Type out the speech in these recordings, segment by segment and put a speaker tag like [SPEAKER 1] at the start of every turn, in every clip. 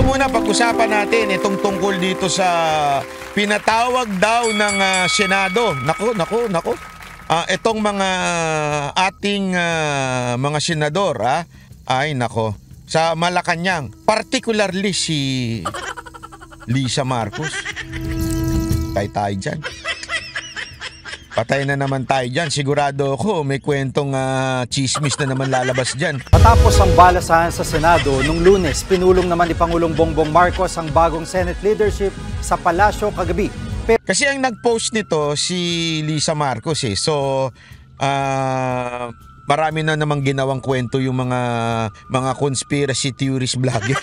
[SPEAKER 1] Ito muna, pag-usapan natin itong tungkol dito sa pinatawag daw ng Senado. Nako. Itong mga ating mga senador, ay nako, sa Malacanang, particularly si Lisa Marcos. Tayo dyan. Patay na naman tayo dyan. Sigurado ako may kwentong chismis na naman lalabas dyan.
[SPEAKER 2] Matapos ang balasahan sa Senado, nung Lunes, pinulong naman ni Pangulong Bongbong Marcos ang bagong Senate leadership sa palasyo kagabi.
[SPEAKER 1] Kasi ang nag-post nito si Lisa Marcos eh. So, marami na namang ginawang kwento yung mga conspiracy theorist vlogger.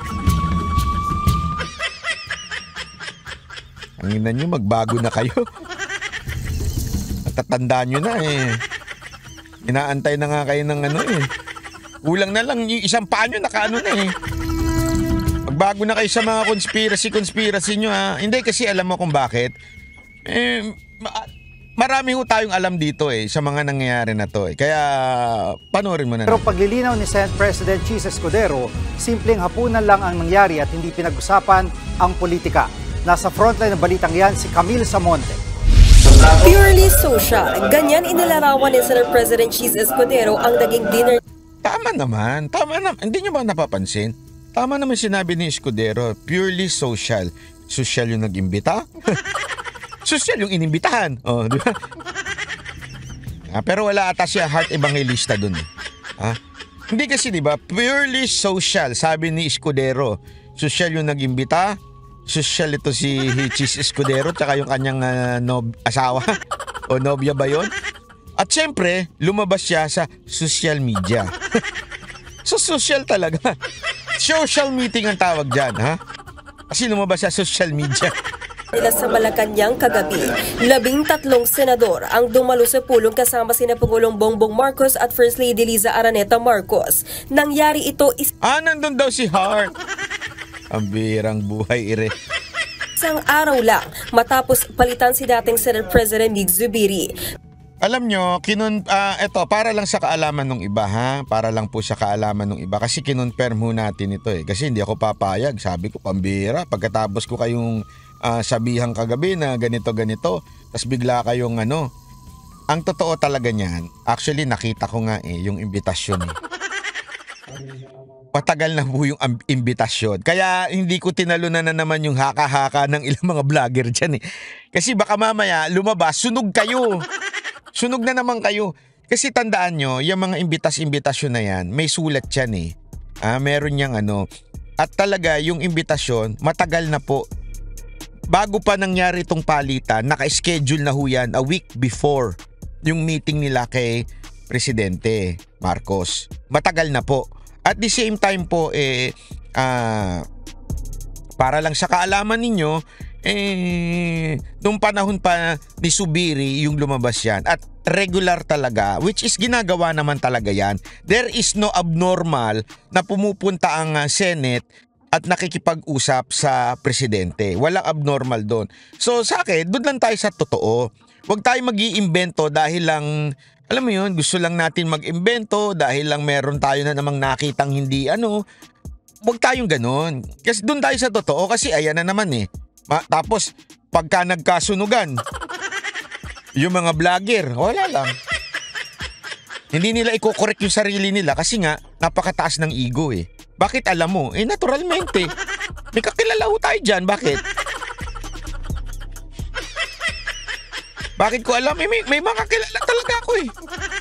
[SPEAKER 1] Ang ina nyo, magbago na kayo. Tatandaan nyo na eh. Inaantay na nga kayo ng Kulang na lang yung isang paa nyo, nakaano na eh. Magbago na kayo sa mga conspiracy nyo ha. Hindi kasi alam mo kung bakit. Marami ho tayong alam dito eh sa mga nangyayari na to eh. Kaya panoorin mo na.
[SPEAKER 2] Pero paglilinaw ni Senate President Chis Escudero, simpleng hapunan lang ang nangyari at hindi pinag-usapan ang politika. Nasa frontline ng balitang yan si Camille Samonte.
[SPEAKER 3] Purely social. Ganyan inilarawan ni Senate President Chis Escudero ang naging dinner.
[SPEAKER 1] Tama naman. Hindi nyo ba napapansin? Tama naman sinabi ni Escudero, purely social. Social yung nag-imbita? Social yung inimbitahan. Oh, di ba? Pero wala ata siya heart evangelista dun. Hindi kasi di ba, purely social, sabi ni Escudero. Social yung nag-imbita. Social ito si Chis Escudero tsaka yung kanyang asawa o nobya ba yun? At syempre, lumabas siya sa social media. So social talaga. Social meeting ang tawag dyan, ha? Kasi lumabas siya sa social media.
[SPEAKER 3] Nila sa Malacanang kagabi, 13 senador ang dumalo sa pulong kasama sina Pangulong Bongbong Marcos at First Lady Liza Araneta Marcos. Nangyari ito
[SPEAKER 1] nandun daw si Hart. Ang birang buhay ire.
[SPEAKER 3] Isang araw lang matapos palitan si dating Senate President Mig Zubiri.
[SPEAKER 1] Alam nyo, ito para lang sa kaalaman ng iba ha. Para lang po sa kaalaman ng iba. Kasi kinonfirm ho natin ito eh. Kasi hindi ako papayag. Sabi ko pambira. Pagkatapos ko kayong sabihan kagabi na ganito. Tapos bigla kayong Ang totoo talaga niyan. Actually nakita ko nga yung imbitasyon eh. Patagal na po yung imbitasyon. Kaya hindi ko tinalunan na naman yung haka-haka ng ilang mga vlogger dyan eh. Kasi baka mamaya lumabas, sunog kayo. Sunog na naman kayo. Kasi tandaan nyo, yung mga imbitasyon na yan, may sulat yan eh. Meron niyang At talaga yung imbitasyon, matagal na po. Bago pa nangyari itong palitan, naka-schedule na ho yan a week before yung meeting nila kay Presidente Marcos. Matagal na po. At the same time po, para lang sa kaalaman ninyo, nung panahon pa ni Zubiri yung lumabas yan. At regular talaga, which is ginagawa naman talaga yan. There is no abnormal na pumupunta ang Senate at nakikipag-usap sa Presidente. Walang abnormal doon. So sa akin, doon lang tayo sa totoo. Huwag tayo mag-iimbento dahil lang, alam mo yun, gusto lang natin mag-imbento dahil lang meron tayo na namang nakitang hindi Huwag tayong ganun. Kasi doon tayo sa totoo kasi ayan na naman eh. Tapos pagka nagkasunugan, yung mga vlogger, wala lang. Hindi nila i-correct yung sarili nila kasi nga napakataas ng ego eh. Bakit alam mo? Naturalmente. May kakilala ho tayo dyan. Bakit? Bakit ko alam? May mga kilala talaga ako eh.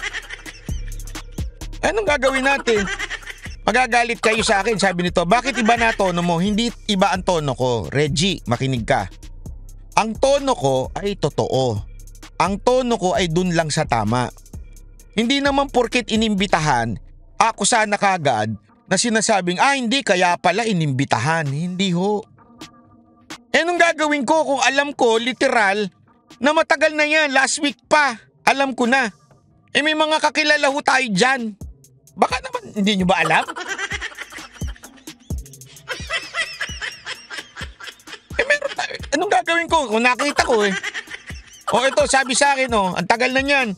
[SPEAKER 1] Anong gagawin natin? Magagalit kayo sa akin, sabi nito. Bakit iba na tono mo? Hindi iba ang tono ko. Reggie, makinig ka. Ang tono ko ay totoo. Ang tono ko ay dun lang sa tama. Hindi naman porket inimbitahan, ako sana kagad na sinasabing, hindi, kaya pala inimbitahan. Hindi ho. Anong gagawin ko kung alam ko, literal, na matagal na yan, last week pa. Alam ko na. May mga kakilala ho tayo dyan. Baka naman, hindi nyo ba alam? Meron tayo. Anong gagawin ko kung nakita ko eh? Ito, sabi sa akin ang tagal na niyan.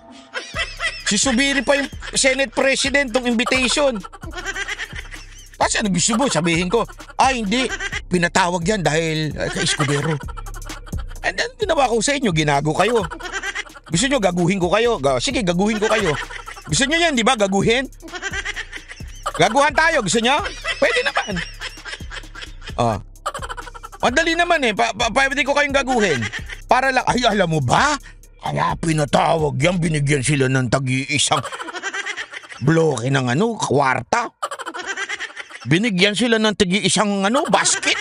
[SPEAKER 1] Si Zubiri pa yung Senate President ng invitation. Tapos Kasi ano gusto mo, sabihin ko, hindi, pinatawag yan dahil kay Escudero. And then, ginawa ko sa inyo, ginago kayo. Gusto nyo, gaguhin ko kayo. Sige, gaguhin ko kayo. Gusto nyo yan, di ba? Gaguhin? Gaguhan tayo, gusto nyo? Pwede naman. Madali naman pwede ko kayong gaguhin. Para lang, alam mo ba? Kaya pinatawag yan, binigyan sila ng tagi-isang bloke ng kwarta. Binigyan sila ng tagi-isang basket.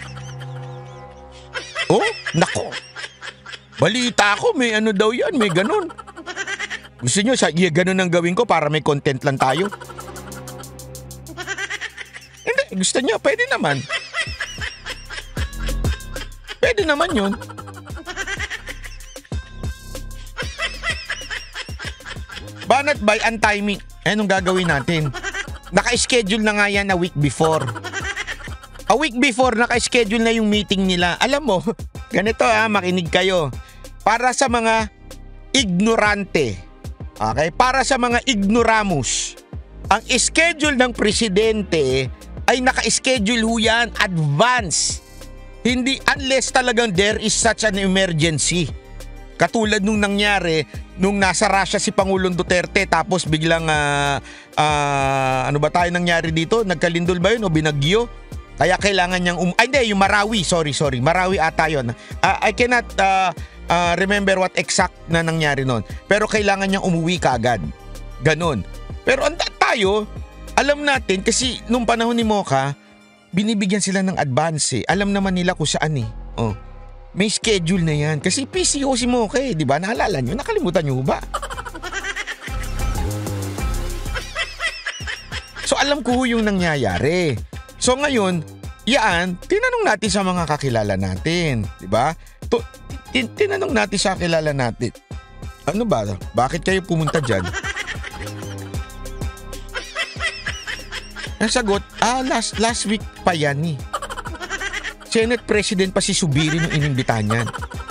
[SPEAKER 1] Nako. Balita ko, may daw yan, may ganun. Gusto nyo, ganun ang gawin ko para may content lang tayo? Hindi, gusto nyo, pwede naman. Pwede naman yun. Banat by ang timing. Anong gagawin natin? Naka-schedule na nga yan a week before. A week before, naka-schedule na yung meeting nila. Alam mo, ganito makinig kayo. Para sa mga ignorante, okay? Para sa mga ignoramus, ang schedule ng presidente ay naka-schedule yan advance. Hindi unless talagang there is such an emergency. Katulad nung nangyari nung nasa Russia si Pangulong Duterte tapos biglang ano ba tayo nangyari dito? Nagkalindol ba yun o binagyo? Kaya kailangan niyang hindi, yung Marawi, sorry. Marawi ata yun. I cannot remember what exact na nangyari noon. Pero kailangan niyang umuwi kaagad. Ganon. Pero tayo, alam natin kasi nung panahon ni Mocha, binibigyan sila ng advance Alam naman nila kung saan may schedule na yan. Kasi PCO si Mocha di ba? Naalala nyo? Nakalimutan nyo ba? So alam ko yung nangyayari. So ngayon, tinanong natin sa mga kakilala natin. Di ba? Tinanong natin sa kakilala natin. Ano ba? Bakit kayo pumunta dyan? Ang sagot, last week pa yan Senate President pa si Zubiri nung inimbitahan niyan.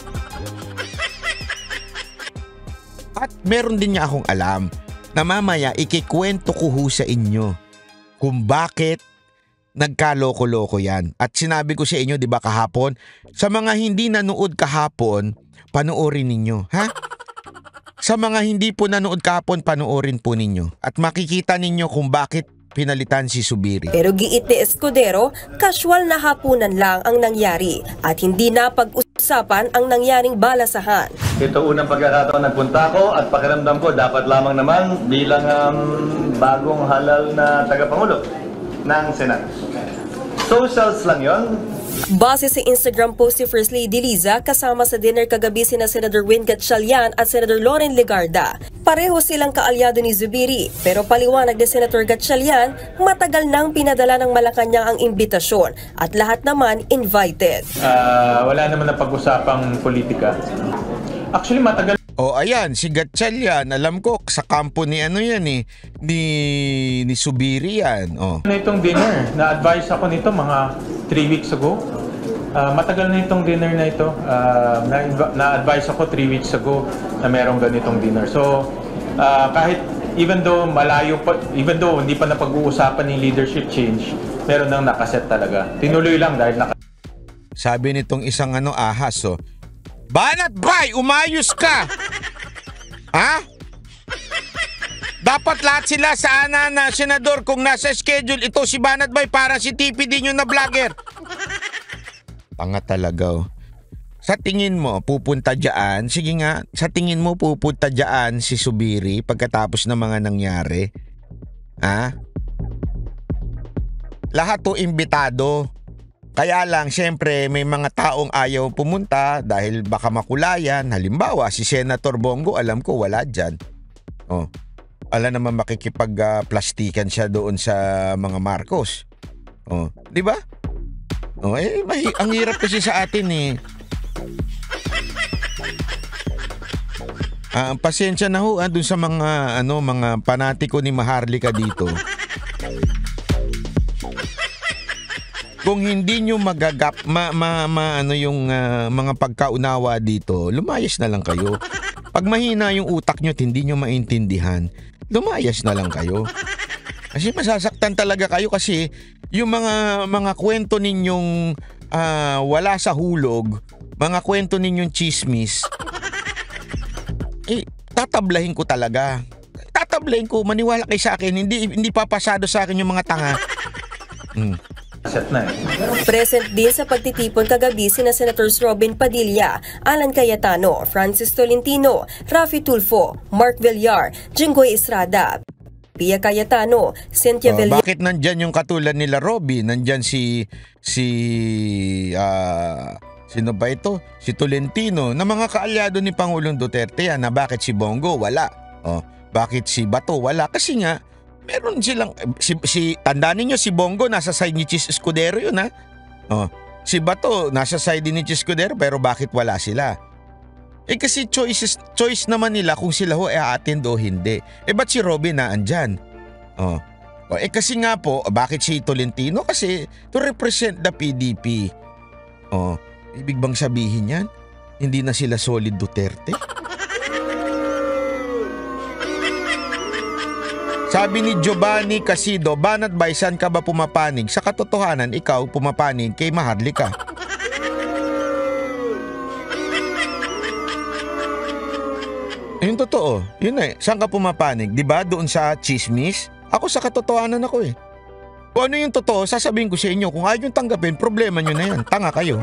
[SPEAKER 1] At meron din niya akong alam na mamaya ikikwento ko sa inyo kung bakit nagkaloko-loko yan. At sinabi ko sa inyo, di ba kahapon, sa mga hindi nanood kahapon, panoorin ninyo. Sa mga hindi po nanood kahapon, panoorin po ninyo. At makikita ninyo kung bakit pinalitan si Zubiri.
[SPEAKER 3] Pero giit ni Escudero, casual na hapunan lang ang nangyari at hindi na pag-usapan ang nangyaring balasahan.
[SPEAKER 4] Ito unang pagkakataon nagpunta ko at pakiramdam ko dapat lamang naman bilang bagong halal na tagapangulo ng Senado. Socials lang yon.
[SPEAKER 3] Base sa Instagram post si First Lady Liza, kasama sa dinner kagabi sina Senator Win Gatchalian at Senator Loren Legarda. Pareho silang kaalyado ni Zubiri, pero paliwanag ni Senator Gatchalian, matagal nang pinadala ng Malacanang ang imbitasyon at lahat naman invited.
[SPEAKER 5] Wala naman na pag-usapang politika. Actually, matagal.
[SPEAKER 1] Ayan, si Gatchalian, alam ko sa kampo ni ni Zubiri yan.
[SPEAKER 5] Na itong dinner, na-advise ako nito mga 3 weeks ago. Matagal na itong dinner na ito. Na-advise ako 3 weeks ago na merong ganitong dinner. So, kahit even though malayo pa, even though hindi pa napag-uusapan yung leadership change, meron nang nakaset talaga. Tinuloy lang dahil
[SPEAKER 1] Sabi nitong isang ahas, Banat Bay, umayos ka! Dapat lahat sila sa na senador kung nasa schedule ito si Banat Bay para si TPD nyo na vlogger. Tanga talaga Sa tingin mo, pupunta dyan? Sige nga, sa tingin mo pupunta dyan si Zubiri pagkatapos ng mga nangyari? Lahat imbitado. Kaya lang, syempre, may mga taong ayaw pumunta dahil baka makulayan. Halimbawa, si Senator Bongo, alam ko, wala dyan. Alam naman makikipag-plastikan siya doon sa mga Marcos. Di ba? Ang hirap kasi sa atin pasensya na doon sa mga, mga panatiko ni Maharlika dito. Kung hindi nyo magagap yung mga pagkaunawa dito, lumayas na lang kayo. Pag mahina yung utak nyo at hindi nyo maintindihan, lumayas na lang kayo. Kasi masasaktan talaga kayo kasi yung mga kwento ninyong wala sa hulog, mga kwento ninyong chismis, tatablahin ko talaga. Tatablahin ko, maniwala kayo sa akin, hindi papasado sa akin yung mga tanga.
[SPEAKER 5] Set na eh.
[SPEAKER 3] Present din sa pagtitipon kagabi sina Senators Robin Padilla, Alan Cayetano, Francis Tolentino, Raffy Tulfo, Mark Villar, Jinggoy Estrada, Pia Cayetano, Cynthia Villar.
[SPEAKER 1] Bakit nandyan yung katulad nila Robin? Nandyan sino ba ito? Si Tolentino, na mga kaalyado ni Pangulong Duterte yan. Na bakit si Bongo? Wala. Bakit si Bato? Wala. Kasi nga, meron silang, tandaan ninyo, si Bongo nasa side ni Chis Escudero yun ha. Si Bato nasa side din ni Chis Escudero, pero bakit wala sila? Kasi choice naman nila kung sila ho i-attend o hindi. Ba't si Robin na andyan? Kasi nga po, bakit si Tolentino? Kasi to represent the PDP. Ibig bang sabihin yan? Hindi na sila solid Duterte? Sabi ni Giovanni Casido, Banat Bay, saan ka ba pumapanig? Sa katotohanan, ikaw pumapanig kay Maharlika. Yung totoo, yun saan ka pumapanig? Diba doon sa chismis? Ako sa katotohanan ako eh. Kung ano yung totoo, sasabihin ko sa inyo. Kung ayaw yung tanggapin, problema nyo na yan. Tanga kayo.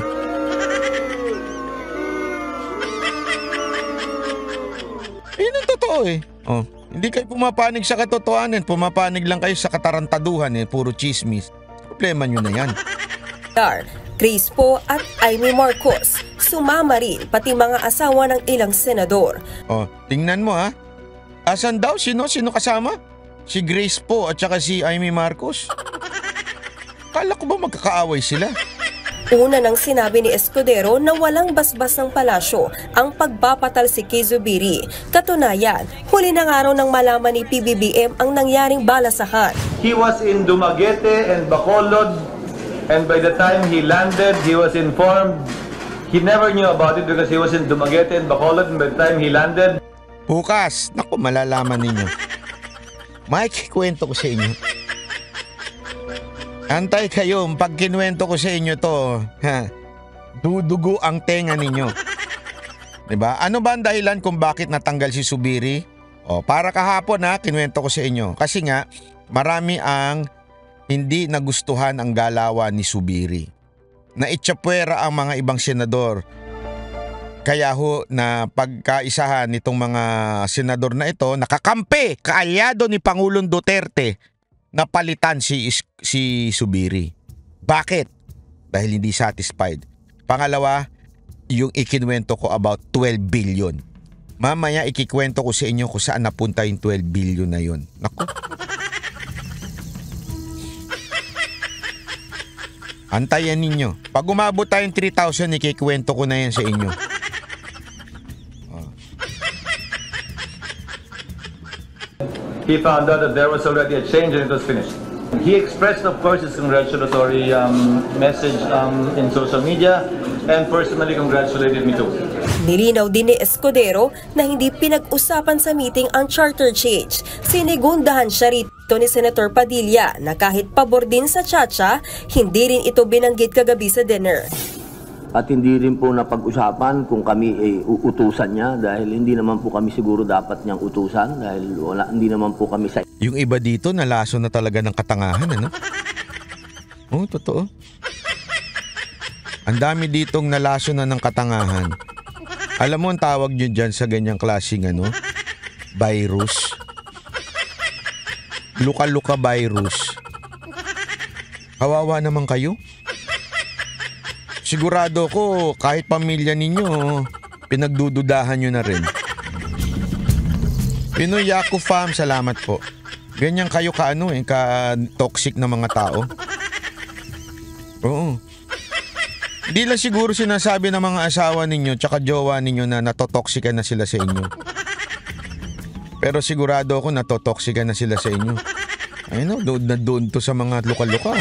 [SPEAKER 1] Yun ang totoo eh. Hindi kayo pumapanig sa katotohanan, pumapanig lang kayo sa katarantaduhan puro chismis. Problema nyo na yan.
[SPEAKER 3] Crispo at Amy Marcos, sumama rin pati mga asawa ng ilang senador.
[SPEAKER 1] Tingnan mo ha. Asan daw? Sino kasama? Si Grace po at saka si Amy Marcos. Kala ko ba magkakaaway sila?
[SPEAKER 3] Una nang sinabi ni Escudero na walang basbas ng palasyo ang pagpapatalsik kay Zubiri. Katunayan, huli ng araw nang malaman ni PBBM ang nangyaring balasahan.
[SPEAKER 4] He was in Dumaguete and Bacolod, and by the time he landed, he was informed. He never knew about it because he was in Dumaguete and Bacolod, and by the time he landed...
[SPEAKER 1] Bukas, naku, malalaman ninyo. Makikikwento ko sa inyo. Antay kayo, pag kinuwento ko sa inyo to, dudugo ang tenga ninyo. Diba? Ano ba ang dahilan kung bakit natanggal si Zubiri? Para kahapon kinuwento ko sa inyo. Kasi nga, marami ang hindi nagustuhan ang galawan ni Zubiri. Naitsapwera ang mga ibang senador. Kaya ho na pagkaisahan nitong mga senador na ito, nakakampi, kaalyado ni Pangulong Duterte, napalitan si Zubiri. Bakit? Dahil hindi satisfied. Pangalawa, yung ikinuwento ko about 12 billion. Mamaya ikikwento ko sa inyo kung saan napunta yung 12 billion na yun. Naku. Antayan ninyo. Pag umabot tayong 3,000, ikikwento ko na yan sa inyo.
[SPEAKER 4] He found out that there was already a change and it was finished. He expressed, of course, his congratulatory message in social media and personally congratulated me too.
[SPEAKER 3] Nilinaw din ni Escudero na hindi pinag-usapan sa meeting ang charter change. Sinigundahan siya rito ni Senator Padilla na kahit pabor din sa Chacha, hindi rin ito binanggit kagabi sa dinner.
[SPEAKER 6] At hindi rin po napag-usapan kung kami ay uutusan niya dahil hindi naman po kami siguro dapat niyang utusan dahil hindi naman po kami sa...
[SPEAKER 1] Yung iba dito nalaso na talaga ng katangahan, ano? Totoo. Ang dami ditong nalaso na ng katangahan. Alam mo ang tawag nyo dyan sa ganyang klaseng virus? Luka-luka virus. Kawawa naman kayo. Sigurado ko kahit pamilya ninyo, pinagdududahan nyo na rin. Pinoy Yaku Fam, salamat po. Ganyan kayo ka-toxic na mga tao. Oo. Di lang siguro sinasabi ng mga asawa ninyo tsaka jowa ninyo na natotoxican na sila sa inyo. Pero sigurado ako natotoxican na sila sa inyo. Doon to sa mga luka-luka.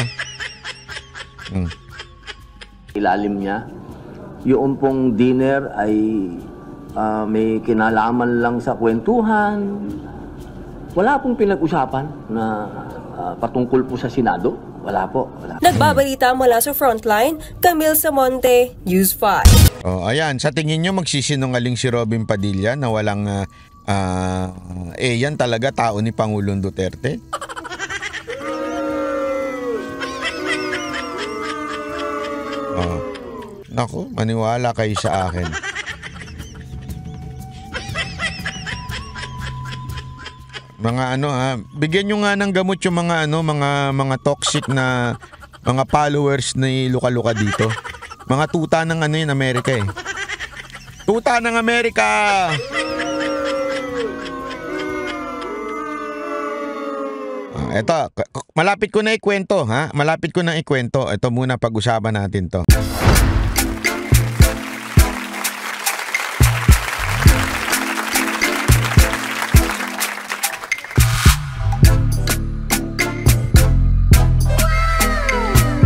[SPEAKER 6] Ilalim niya. Yung pong dinner ay may kinalaman lang sa kwentuhan. Wala pong pinag-usapan na patungkol po sa Senado. Wala po. Wala.
[SPEAKER 3] Nagbabalita mula sa Frontline, Camille Samonte, News 5.
[SPEAKER 1] Ayan, sa tingin nyo magsisinungaling si Robin Padilla na walang yan talaga tao ni Pangulong Duterte? Naku, maniwala kayo sa akin. Mga bigyan nyo nga ng gamot yung mga toxic na mga followers ni Luka-Luka dito. Mga tuta ng Amerika eh. Tuta ng Amerika! Eto, malapit ko na ikwento, ha? Malapit ko na ikwento. Ito muna pag-usapan natin to.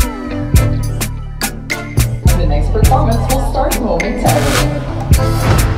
[SPEAKER 7] The next performance will start momentarily.